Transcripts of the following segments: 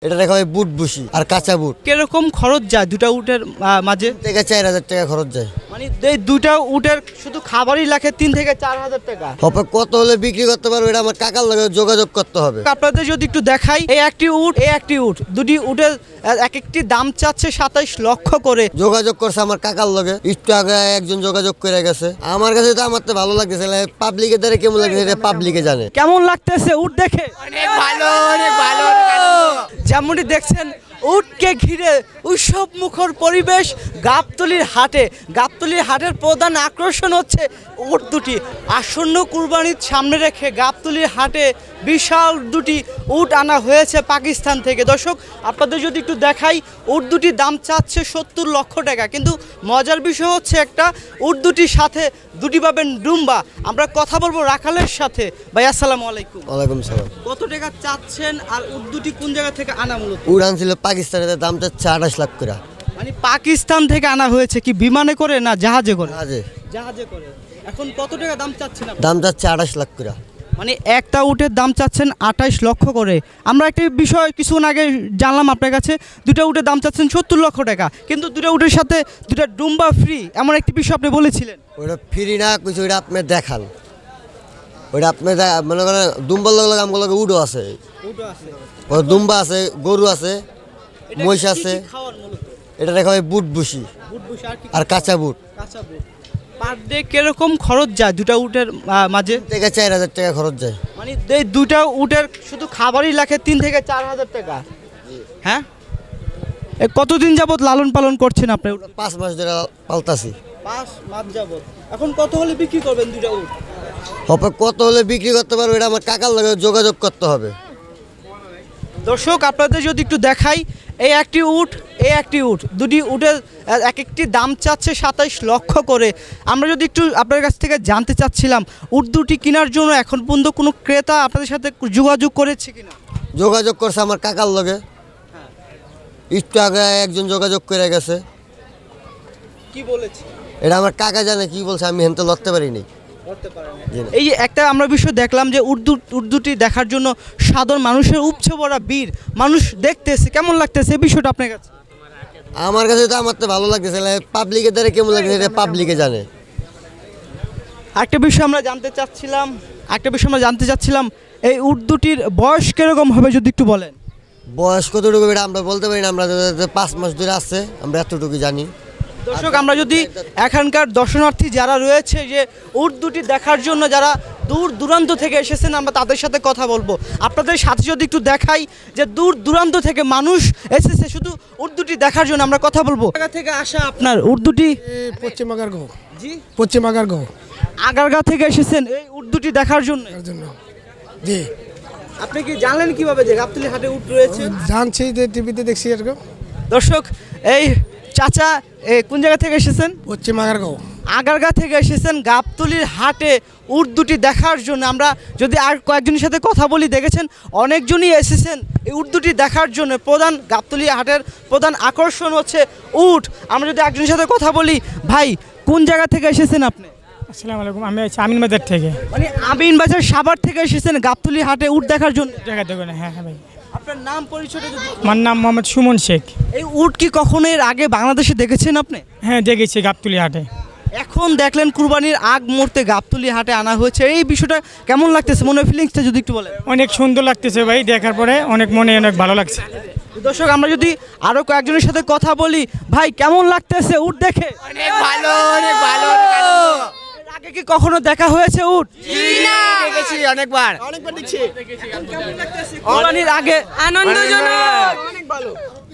এটা দেখা হয় বুট বুসি আর কাঁচা বুট। কিরকম খরচ যায় দুটা উটের মাঝে? 3 থেকে 4,000 টাকা খরচ যায়। মানে এই দুটা উটের শুধু খাবারই লাগে 3 থেকে 4,000 টাকা। হবে কত হলে বিক্রি করতে পারবো এটা আমার কাকার লগে যোগাযোগ করতে হবে। আপনাদের যদি একটু দেখাই, এই একটি উট দুটি উটের এক একটি দাম চাচ্ছে 27 লক্ষ করে। যোগাযোগ করছে আমার কাকার লগে, একটু আগে একজন যোগাযোগ করে গেছে। আমার কাছে তো আমার তো ভালো লাগতেছে, পাবলিকের দ্বারা কেমন লাগছে এটা পাবলিকে জানে। কেমন লাগতেছে উট দেখে? অনেক ভালো, অনেক ভালো। যেমনটি দেখছেন উটকে ঘিরে উৎসব মুখর পরিবেশ গাবতলীর হাটের প্রধান আকর্ষণ হচ্ছে উট দুটি। আসন্ন কুরবানির সামনে রেখে গাবতলীর হাটে বিশাল দুটি উট আনা হয়েছে পাকিস্তান থেকে। দর্শক আপনাদের যদি একটু দেখাই, উট দুটির দাম চাচ্ছে 70 লক্ষ টাকা। কিন্তু মজার বিষয় হচ্ছে একটা, উট দুটির সাথে দুটি পাবেন ডুম্বা। আমরা কথা বলবো রাখালের সাথে। ভাই আসসালামু আলাইকুম। ওয়ালাইকুম সালাম। কত টাকা চাচ্ছেন আর উট দুটি কোন জায়গা থেকে আনা? মূলত উট আনছিল পাকিস্তানের, দাম চাচ্ছে 28 লাখ করে। মানে পাকিস্তান থেকে আনা হয়েছে কি বিমানে করে না জাহাজে করে? জাহাজে করে। এখন কত টাকা দাম চাচ্ছেন আপনি? দাম চাচ্ছে 28 লাখ করে। মানে একটা উটের দাম চাচ্ছেন 28 লক্ষ করে। আমরা একটা বিষয় কিছুক্ষণ আগে জানলাম আপনার কাছে, দুটো উটের দাম চাচ্ছেন 70 লক্ষ টাকা, কিন্তু দুটো উটের সাথে দুটো ডুম্বা ফ্রি, এমন একটি বিষয় আপনি বলেছিলেন। ওটা ফ্রি না কিছু, ওটা আপনি দেখান। ওটা আপনি মনে করেন দুম্বার লগে আমগুলো উডও আছে, দুম্বা আছে, গরু আছে, মহিষ আছে। এটা দেখা হয় বুট বুসি আর কাঁচা বুট। পার ডে কিরকম খরচ যায় দুটা উটের মাঝে? 3 থেকে 4,000 টাকা খরচ যায়। মানে এই দুটা উটের শুধু খাবারই লাগে 3 থেকে 4,000 টাকা। হ্যাঁ, কতদিন যাবত লালন পালন করছেন আপনি? 5 মাস ধরে পালতাছি। 5 মাস যাবত। এখন কত হলে বিক্রি করবেন দুটা উট? হবে কত হলে বিক্রি করতে পারবো এটা আমার কাকার লগে যোগাযোগ করতে হবে। দর্শক আপনাদের যদি একটু দেখাই, এই একটি উট দুটি উটের এক একটি দাম চাচ্ছে 27 লক্ষ করে। আমরা যদি একটু আপনার কাছ থেকে জানতে চাচ্ছিলাম, উট দুটি কেনার জন্য এখন পর্যন্ত কোনো ক্রেতা আপনাদের সাথে যোগাযোগ করেছে কিনা? যোগাযোগ করছে আমার কাকার লগে, একটু আগে একজন যোগাযোগ করে গেছে। কি বলেছে এটা আমার কাকা জানে, কি বলছে আমি হেনতে লড়তে পারিনি। এই যে একটা আমরা বিষয় দেখলাম যে উর্দুটি দেখার জন্য সাধারণ মানুষের উপচে পড়া বীর মানুষ দেখতেছে, কেমন লাগতেছে এই বিষয়টা আপনার কাছে? আমার কাছে তো আমার তো ভালো লাগতেছে, পাবলিকের দ্বারা কেমন লাগছে এটা পাবলিকে জানে। একটা বিষয় আমরা জানতে চাচ্ছিলাম এই উর্দুটির বয়স কিরকম হবে যদি একটু বলেন। বয়স কতটুকু এটা আমরা বলতে পারি না, আমরা 5 মাস ধরে আছে, আমরা এতটুকু জানি। দর্শক আমরা যদি এখানকার দর্শনার্থী যারা রয়েছে যে উট দুটি দেখার জন্য যারা দূর দূরান্ত থেকে এসেছেন, আমরা তাদের সাথে কথা বলবো। আপনাদের সাথে যদি একটু দেখাই যে দূর দূরান্ত থেকে মানুষ এসেছে শুধু উট দুটি দেখার জন্য, আমরা কথা বলবো। জায়গা থেকে আসা আপনার উট দুটি? পশ্চিম আগারগাঁও। জি, পশ্চিম আগারগাঁও। আগারগাঁও থেকে এসেছেন এই উট দুটি দেখার জন্য? জি। আপনি কি জানলেন কিভাবে যে গাবতলী হাটে উট রয়েছে? জানছি, যে টিভিতে দেখছি এরকম। দর্শক এই চাচা কোন জায়গা থেকে এসেছেন? পশ্চিম আগারগাঁও। আগারগাঁও থেকে এসেছেন গাবতলীর হাটে উট দুটি দেখার জন্য। আমরা যদি আর কয়েকজনের সাথে কথা বলি, দেখেছেন অনেকজনই এসেছেন এই উট দুটি দেখার জন্য। গাবতলী হাটের প্রধান আকর্ষণ হচ্ছে উট। আমরা যদি একজনের সাথে কথা বলি, ভাই কোন জায়গা থেকে এসেছেন আপনি? আসসালামু আলাইকুম, আমি আছি আমিনবাজার থেকে। মানে আমিনবাজার সাভার থেকে এসেছেন গাবতলী হাটে উট দেখার জন্য? হ্যাঁ ভাই। আপনার নাম পরিচয়টা যদি? আমার নাম মোহাম্মদ সুমন শেখ। এই উট কি কখনো এর আগে বাংলাদেশে দেখেছেন আপনি? হ্যাঁ দেখেছি গাবতলী হাটে। এখন দেখলেন কুরবানির আগ মুহূর্তে গাবতলী হাটে আনা হয়েছে, এই বিষয়টা কেমন লাগতেছে? মনে ফিলিংসটা যদি একটু বলেন। অনেক সুন্দর লাগতেছে ভাই, দেখার পরে অনেক ভালো লাগছে। দর্শক আমরা যদি আরো কয়েকজনের সাথে কথা বলি, ভাই কেমন লাগতেছে উট দেখে? অনেক ভালো, অনেক ভালো। আগে কি কখনো দেখা হয়েছে উট? দেখেছি অনেকবার দেখছি। কুরবানির আগে আনন্দজনক, অনেক ভালো।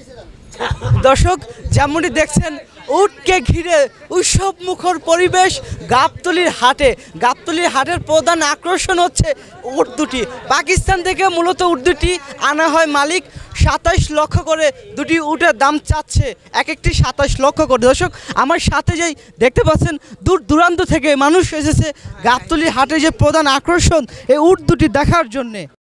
দর্শক যেমনটি দেখছেন উটকে ঘিরে উৎসব মুখর পরিবেশ গাবতলীর হাটের প্রধান আকর্ষণ হচ্ছে উট দুটি। পাকিস্তান থেকে মূলত উট দুটি আনা হয়, মালিক 27 লক্ষ করে দুটি উটের দাম চাচ্ছে, এক একটি 27 লক্ষ করে। দর্শক আমার সাথে যেই দেখতে পাচ্ছেন দূর দূরান্ত থেকে মানুষ এসেছে গাবতলীর হাটে যে প্রধান আকর্ষণ এই উট দুটি দেখার জন্যে।